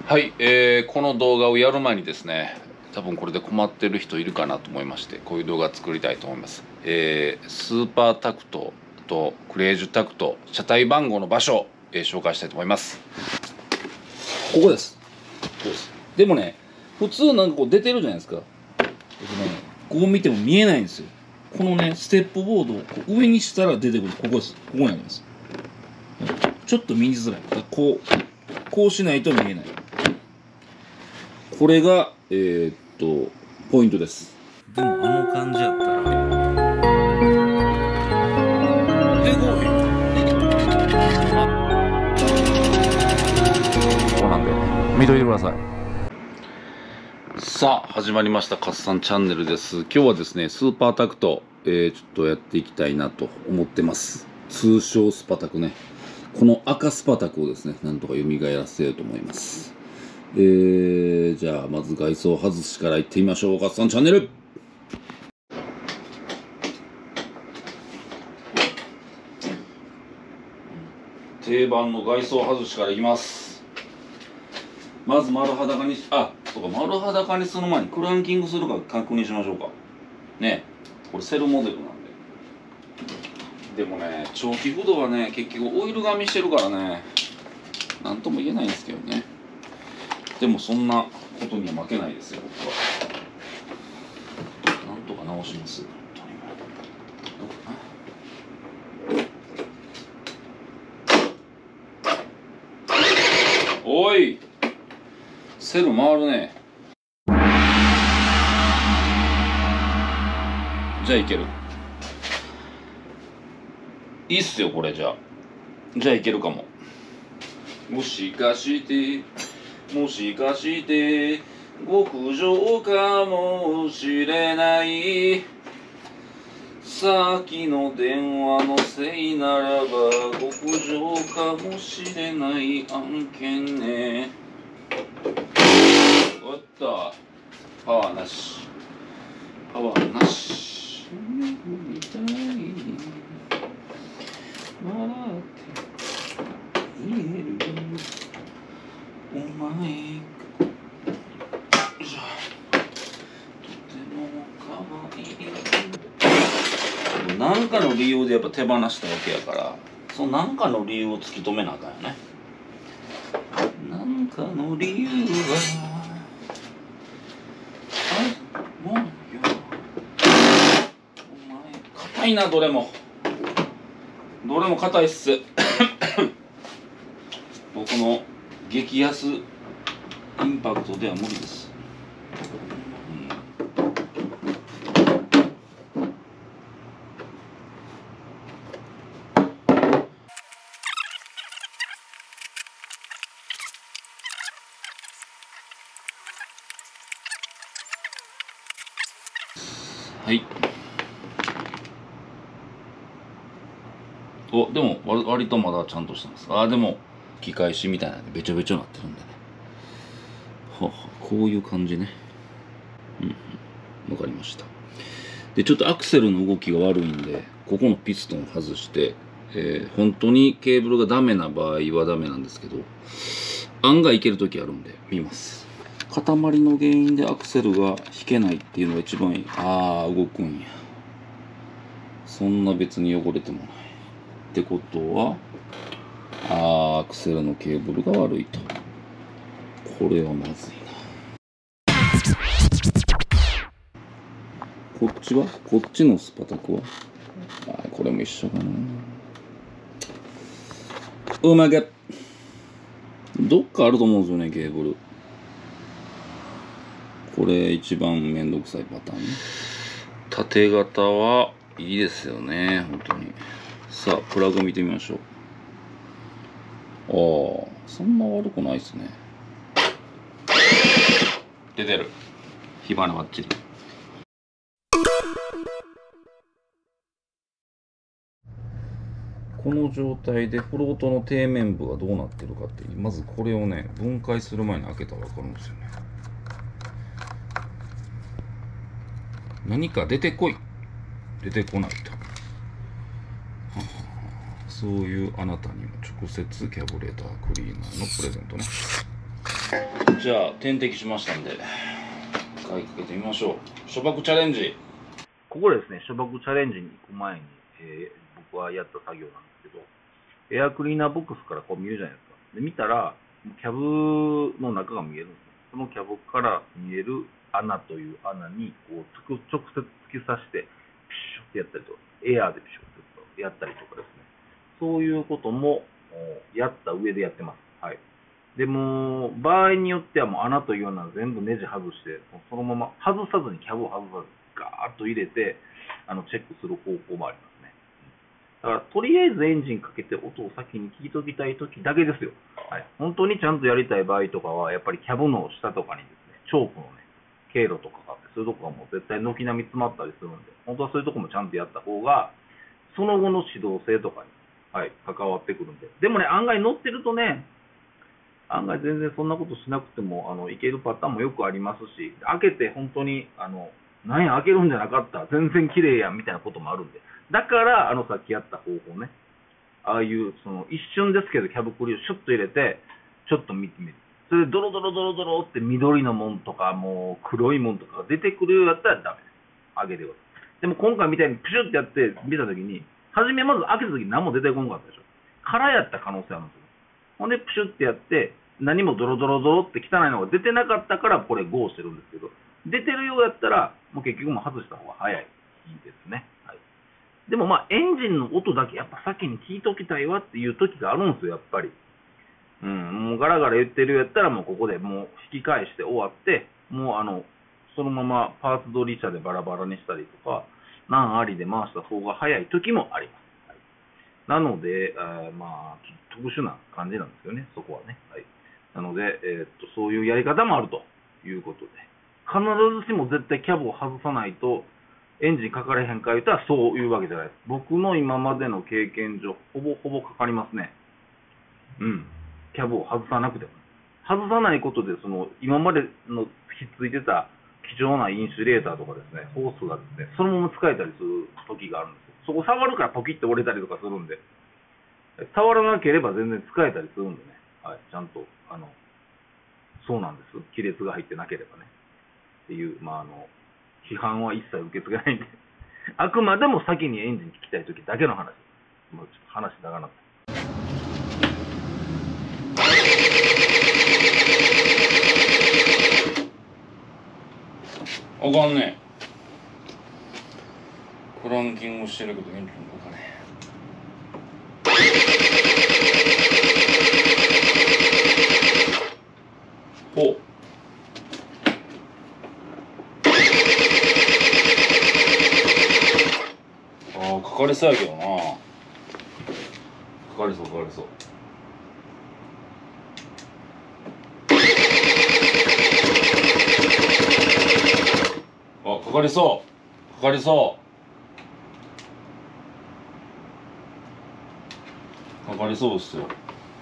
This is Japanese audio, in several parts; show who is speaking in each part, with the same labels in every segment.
Speaker 1: はい、この動画をやる前にですね、多分これで困ってる人いるかなと思いまして、こういう動画作りたいと思います。スーパータクトとクレージュタクト、車体番号の場所、紹介したいと思います。ここです。ここです。でもね、普通なんかこう出てるじゃないですか。こう見ても見えないんですよ。このね、ステップボードをこう上にしたら出てくる。ここです。ここにあります。ちょっと見づらい。こうしないと見えない。これがポイントです。でもあの感じやったらでこうへん。こうなんで見といてください。さあ始まりましたカッサンチャンネルです。今日はですねスーパータクト、ちょっとやっていきたいなと思ってます。通称スパタクね。この赤スパタクをですねなんとか蘇らせようと思います。じゃあまず外装外しからいってみましょう。カッサンチャンネル。定番の外装外しからいきます。まず丸裸にそうか、丸裸にする前にクランキングするか確認しましょうかね。これセルモデルなんで。でもね、長期不動はね結局オイルがみしてるからねなんとも言えないんですけどね。でもそんなことには負けないですよ、僕は。なんとか直します。おい、セル回るね。じゃあいける。いいっすよこれ。じゃあいけるかも。もしかして極上かもしれない。さっきの電話のせいならば極上かもしれない案件ね。おっと、パワーなし。笑って言えるお前何かの理由でやっぱ手放したわけやから、その何かの理由を突き止めなあかんよね。何かの理由はもうよお前硬いな。どれも硬いっす僕の激安インパクトでは無理です。はい。でも割とまだちゃんとしてます。でも吹き返しみたいなんでべちょべちょになってるんでね。こういう感じね。わかりました。でちょっとアクセルの動きが悪いんで、ここのピストン外して、本当にケーブルがダメな場合はダメなんですけど、案外いける時あるんで見ます。塊の原因でアクセルが引けないっていうのが一番いい。動くんや。そんな別に汚れてもないってことは、アクセルのケーブルが悪いと。これはまずいな。こっちのスパタクはこれも一緒かな。どっかあると思うんですよね、ケーブル。これ一番めんどくさいパターンね。縦型はいいですよね、本当に。さあプラグ見てみましょう。そんな悪くないですね。出てる。火花バッチリ。この状態でフロートの底面部がどうなってるかって、まずこれをね分解する前に開けたら分かるんですよね。何か出てこないと。そういうあなたにも直接キャブレータークリーナーのプレゼントね。 じゃあ点滴しましたんで買いかけてみましょう。初爆チャレンジ。
Speaker 2: ここでですね、初爆チャレンジに行く前に、僕はやった作業なんですけど、エアクリーナーボックスからこう見るじゃないですか。で、見たら、キャブの中が見えるんです。そのキャブから見える穴という穴に、こう、直接突き刺して、ピシュってやったりとか、エアーでピシュってやったりとかですね。そういうことも、やった上でやってます。はい。でも、場合によってはもう穴というような全部ネジ外して、そのまま外さずにキャブを外さず、ガーッと入れて、チェックする方法もありますね。だから、とりあえずエンジンかけて音を先に聞いときたいときだけですよ。はい。本当にちゃんとやりたい場合とかは、やっぱりキャブの下とかにですね、チョークのね、経路とかがあって、そういうとこがもう絶対軒並み詰まったりするんで、本当はそういうとこもちゃんとやった方が、その後の指導性とかに、はい、関わってくるんで。でもね、案外乗ってるとね、案外全然そんなことしなくても、いけるパターンもよくありますし、開けて本当に、なんや、開けるんじゃなかった、全然綺麗やん、みたいなこともあるんで。だから、さっきやった方法ね、ああいう、一瞬ですけど、キャブクリをシュッと入れて、ちょっと見てみる。それで、ドロドロドロドロって緑のもんとか、もう黒いもんとかが出てくるようだったらダメです。開けてください。でも今回みたいにプシュってやって見たときに、初めまず開けたときに何も出てこなかったでしょ。空やった可能性あるんですよ。ほんで、プシュってやって、何もドロドロドロって汚いのが出てなかったから、これ GO してるんですけど、出てるようやったら、もう結局も外した方が早いですね。はい。でもまあ、エンジンの音だけやっぱ先に聞いときたいわっていう時があるんですよ、やっぱり。うん、もうガラガラ言ってるようやったら、もうここでもう引き返して終わって、もうそのままパーツ取り車でバラバラにしたりとか、何ありで回した方が早い時もあります。はい、なので、まあ、特殊な感じなんですよね、そこはね。はい、なので、そういうやり方もあるということで、必ずしも絶対キャブを外さないと、エンジンかかれへんか言ったらそういうわけじゃないです。僕の今までの経験上、ほぼほぼかかりますね。うん。キャブを外さなくても。外さないことで、今までのひっついてた貴重なインシュレーターとかですね、ホースがですね、そのまま使えたりする時があるんですよ。そこ触るからポキッと折れたりとかするんで、触らなければ全然使えたりするんでね、はい、ちゃんと、そうなんです。亀裂が入ってなければね。っていう、まあ、批判は一切受け付けないんで、あくまでも先にエンジン聞きたい時だけの話です。もうちょっと話長なって。
Speaker 1: あかんね。クランキングしてるけどエンジン動かねえ。ほう。ああ、かかりそうやけどな。かかりそう、かかりそう。あ、かかりそう。かかりそう。かかりそうっすよ。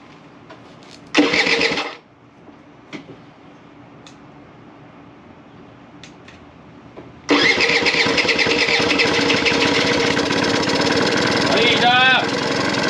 Speaker 1: はい、いたー。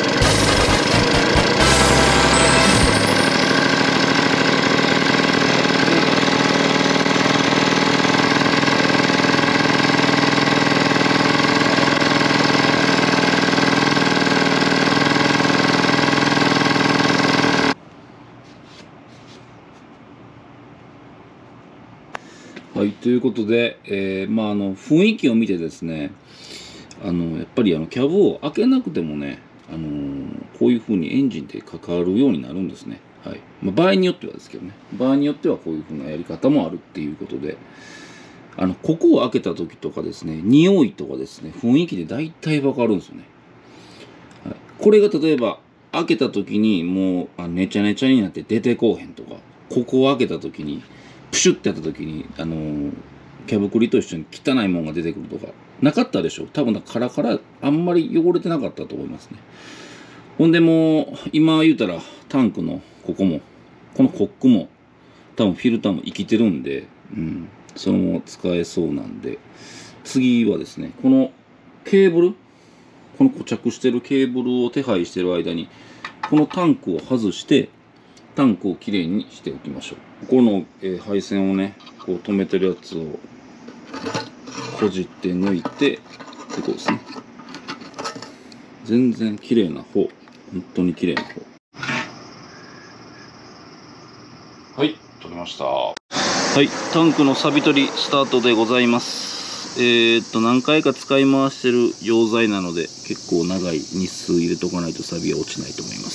Speaker 1: はい、ということで、雰囲気を見てですね、やっぱりキャブを開けなくてもね、こういう風にエンジンで関わるようになるんですね。はい。場合によってはですけどね、場合によってはこういう風なやり方もあるっていうことで、ここを開けた時とかですね、匂いとかですね、雰囲気で大体わかるんですよね。はい、これが例えば、開けた時にもうネチャネチャになって出てこうへんとか、ここを開けた時に、プシュってやった時に、キャブクリと一緒に汚いもんが出てくるとか、なかったでしょ。多分カラカラ、あんまり汚れてなかったと思いますね。ほんでもう、今言うたら、タンクのここも、このコックも、多分フィルターも生きてるんで、そのまま使えそうなんで、次はですね、このケーブル、この固着してるケーブルを手配してる間に、このタンクを外して、 タンクをきれいにしておきましょう。この、配線をねこう止めてるやつをこじって抜いて、こうですね。全然綺麗な方、本当に綺麗な方。はい、取りました。はい、タンクの錆取りスタートでございます。何回か使い回してる溶剤なので結構長い日数入れとかないと錆は落ちないと思います。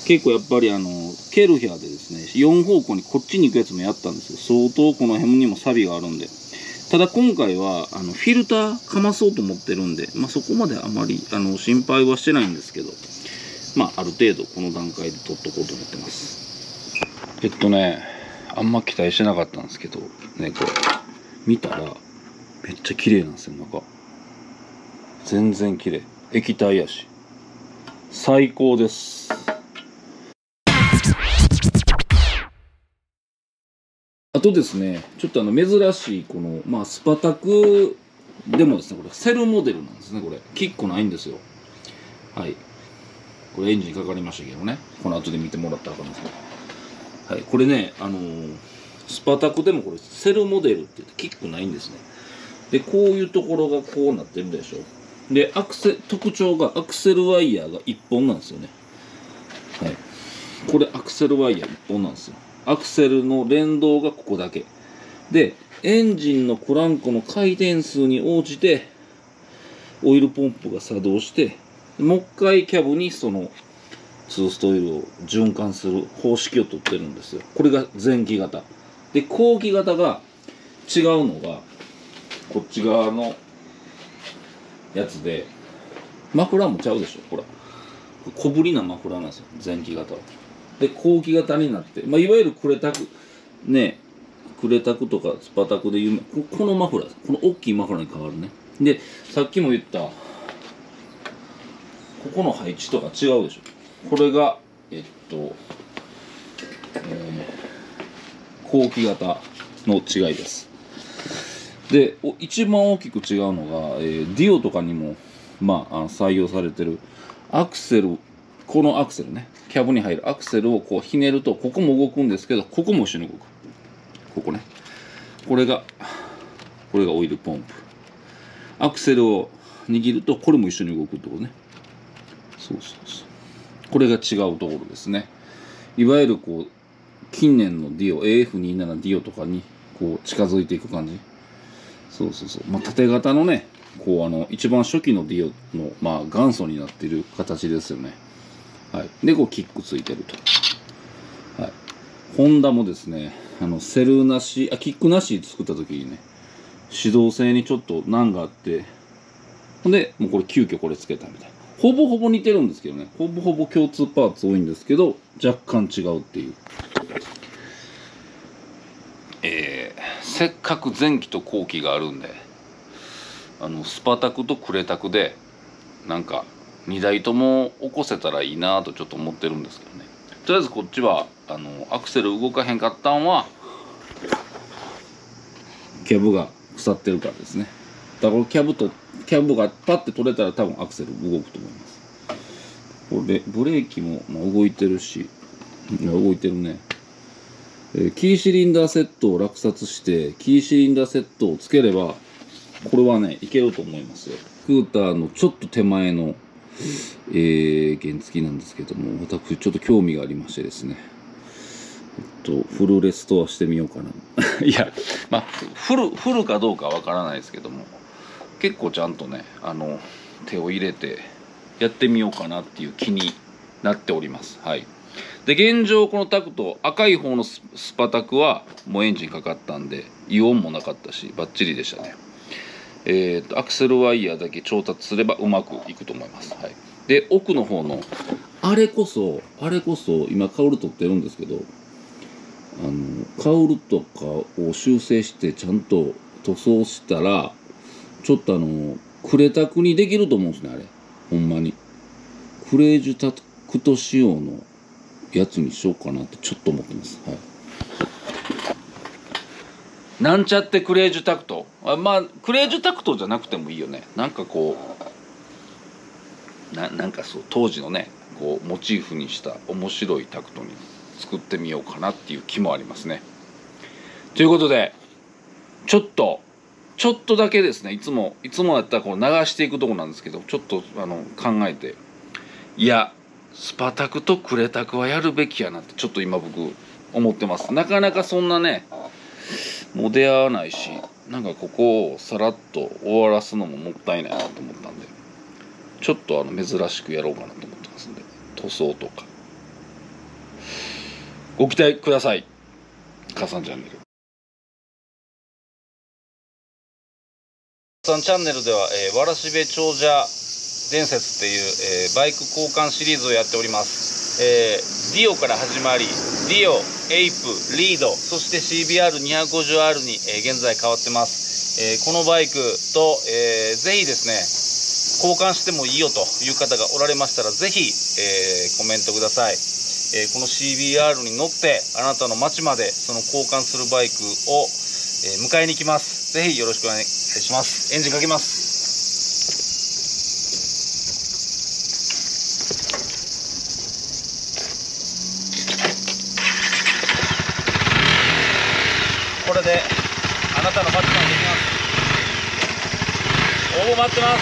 Speaker 1: 結構やっぱりケルヒャーでですね4方向にこっちに行くやつもやったんですよ。相当この辺にも錆があるんで。ただ今回はフィルターかまそうと思ってるんで、そこまであまり心配はしてないんですけど、ある程度この段階で取っとこうと思ってます。あんま期待してなかったんですけどね、これ見たらめっちゃ綺麗なんですよ。中全然綺麗、液体やし最高です。あとですね、ちょっと珍しいこのスパタクでもですね、これセルモデルなんですね。これキックないんですよ。はい、これエンジンかかりましたけどね、この後で見てもらったら分かるんですけど、はい、これねスパタクでもこれセルモデルって言ってキックないんですね。でこういうところがこうなってるでしょ。で特徴がアクセルワイヤーが1本なんですよね。はい、これアクセルワイヤー1本なんですよ。アクセルの連動がここだけで、エンジンのクランクの回転数に応じてオイルポンプが作動して、もう一回キャブにそのツーストオイルを循環する方式をとってるんですよ。これが前期型で、後期型が違うのがこっち側のやつで、マフラーもちゃうでしょ。ほら小ぶりなマフラーなんですよ、前期型は。で後期型になって、いわゆるクレタクね、クレタクとかスパタクで有名、このマフラー、この大きいマフラーに変わるね。でさっきも言ったここの配置とか違うでしょ。これが後期型の違いです。で一番大きく違うのが、ディオとかにも採用されてるアクセル。このアクセルね、キャブに入るアクセルをこうひねるとここも動くんですけど、ここも一緒に動く。ここね、これがオイルポンプ。アクセルを握るとこれも一緒に動くってことね。そうこれが違うところですね。いわゆるこう近年のディオ AF27 ディオとかにこう近づいていく感じ。縦型のね、こう一番初期のディオの元祖になっている形ですよね。はい、でこうキックついてると。はい、ホンダもですね、セルなしキックなし作った時にね、指導性にちょっと難があって、ほんでもうこれ急遽これつけたみたいな。ほぼほぼ似てるんですけどね、ほぼほぼ共通パーツ多いんですけど若干違うっていう。せっかく前期と後期があるんで、スパタクとクレタクでなんか2台とも起こせたらいいなとちょっと思ってるんですけどね。とりあえずこっちはアクセル動かへんかったんはキャブが腐ってるからですね。だからキャブがパッて取れたら多分アクセル動くと思います。これブレーキも動いてるし、動いてるね。キーシリンダーセットを落札してキーシリンダーセットをつければこれはねいけると思いますよ。スクーターのちょっと手前の原付なんですけども、私ちょっと興味がありましてですね、フルレストアしてみようかな。いやフルかどうかわからないですけども、結構ちゃんとね手を入れてやってみようかなっていう気になっております。はい。で現状このタクト、赤い方のスパタクはもうエンジンかかったんで異音もなかったしバッチリでしたね。アクセルワイヤーだけ調達すればうまくいくと思います。はい、で奥の方のあれこそ今カウル取ってるんですけど、カウルとかを修正してちゃんと塗装したらちょっとクレタクにできると思うんですね。あれほんまにクレージュタクト仕様のやつにしようかなってちょっと思ってます。はい。なんちゃってクレージュタクト、クレージュタクトじゃなくてもいいよね。なんかこうなんかそう当時のねこうモチーフにした面白いタクトに作ってみようかなっていう気もありますね。ということでちょっとだけですね、いつもやったらこう流していくとこなんですけど、ちょっと考えて、いやスパタクとクレタクはやるべきやなってちょっと今僕思ってます。なかなかそんなねもう出会わないし、なんかここをさらっと終わらすのももったいないなと思ったんで、ちょっと珍しくやろうかなと思ってますんで、塗装とかご期待ください。母さんチャンネル。母さんチャンネルでは、わらしべ長者伝説っていう、バイク交換シリーズをやっております。ディオから始まり、ディオ、エイプ、リード、そして CBR250R に、現在変わってます。このバイクと、ぜひですね交換してもいいよという方がおられましたら、ぜひ、コメントください。この CBR に乗ってあなたの街までその交換するバイクを、迎えに行きます。ぜひよろしくお願いします。エンジンかけます。これであなたの街まで行きます。応募待ってます。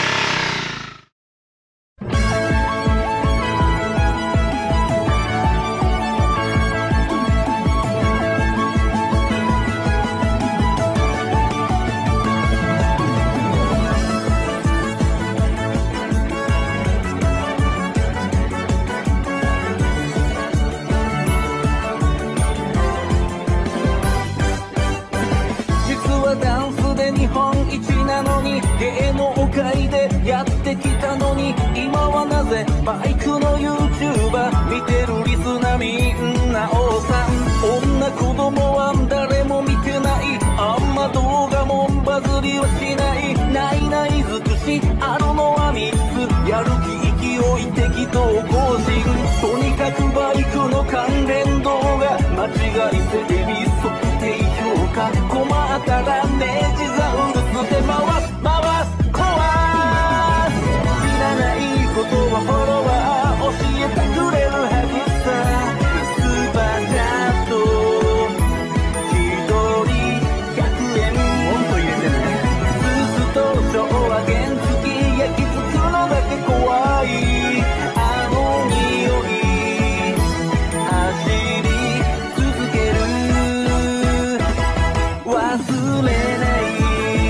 Speaker 3: ダンスで日本一なのに、芸能界でやってきたのに、今はなぜバイクの YouTuber 見てるリスナーみんなおさん、女子供は誰も見てない、あんま動画もバズりはしない、ないない尽くしあるのは3つ、やる気勢い適当更新、とにかくバイクの関連動画、間違いせテレビ測定評価、困ったらネジザウルスで回す壊す、知らないことはフォロワー教えてくれるはずさ、スーパーチャット1人100円もっと入れてね、ブーストショーは原付き焼き付くのだけ怖い、あの匂い走り続ける忘れない、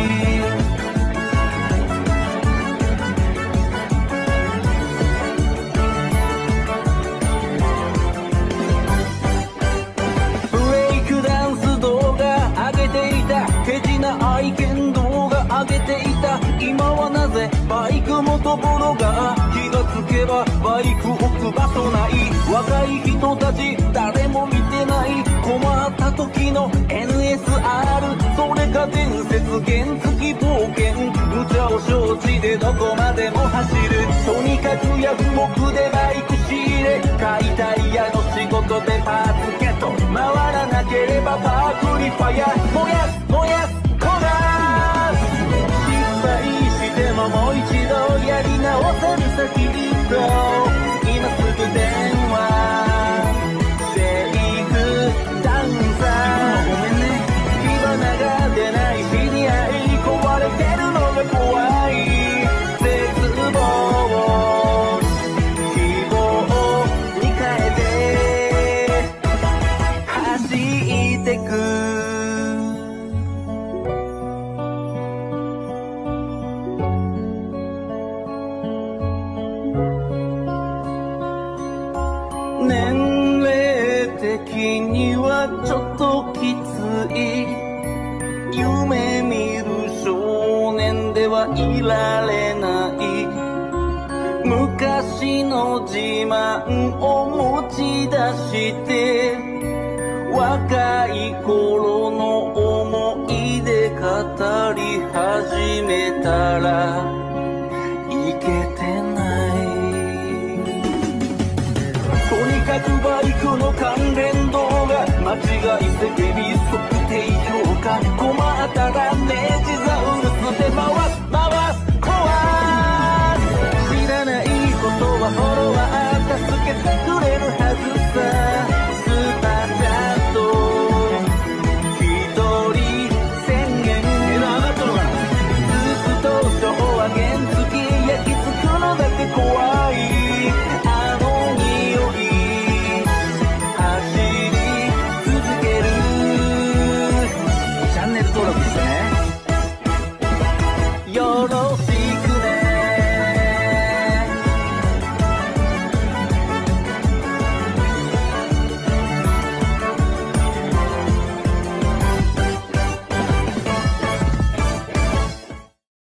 Speaker 3: ブレイクダンス動画上げていた、手品愛犬動画上げていた、今はなぜバイク元ボロが、気がつけばバイク置く場所ない、若い人たち誰も見てない、困った時の NSR、 それが伝説原付冒険、無茶を承知でどこまでも走る、とにかくヤフオクでバイク仕入れ、解体屋の仕事でパーツゲット、回らなければパークリファイア、燃やすこがす、失敗してももう一度やり直せるさきっと、今すぐ電話シェイクダウンさ、ごめんね、火花が出ない知り合い、壊れてるのが怖い、絶望を希望に変えて走ってく、年齢的にはちょっときつい、夢見る少年ではいられない、昔の自慢を持ち出して若い頃の思い出語り始めたらいけてない、とにかくバイクの関連動画間違い世間